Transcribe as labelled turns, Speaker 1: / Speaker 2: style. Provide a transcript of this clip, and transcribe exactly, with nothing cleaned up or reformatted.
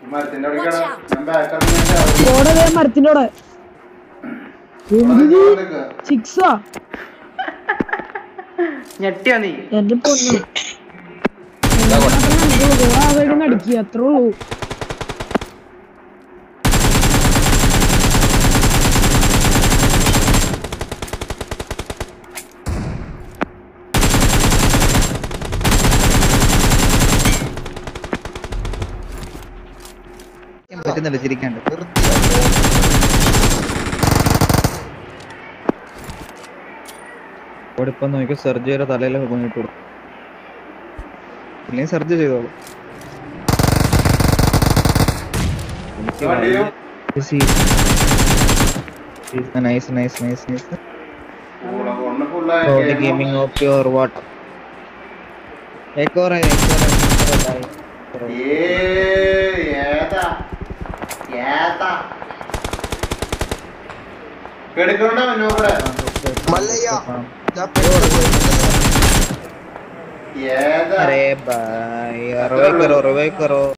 Speaker 1: മരത്തിന്റെ
Speaker 2: മരത്തിനോടെ സിക്സാ
Speaker 3: ഞെട്ടിയാ നീ
Speaker 2: എന്റെ പൊന്നു അടിക്കുക അത്രേ ഉള്ളൂ.
Speaker 4: പറ്റുന്നില്ല ചിരിക്കാണ്ട് ഇപ്പൊ നോക്കി സർജറിയുടെ തലയിലൊക്കെ കൊണ്ടിട്ട് കൊടുക്കും ഇല്ലെങ്കിൽ സർജറി ചെയ്തോളൂ. Nice nice nice nice gaming of your what एक और है एक और है
Speaker 1: ये ഏതാ ഏതാ കേടിക്കണ്ട നോക്കട
Speaker 5: मल्लయ్య
Speaker 1: ഏതാ
Speaker 4: अरे भाई रिवाइव करो रिवाइव करो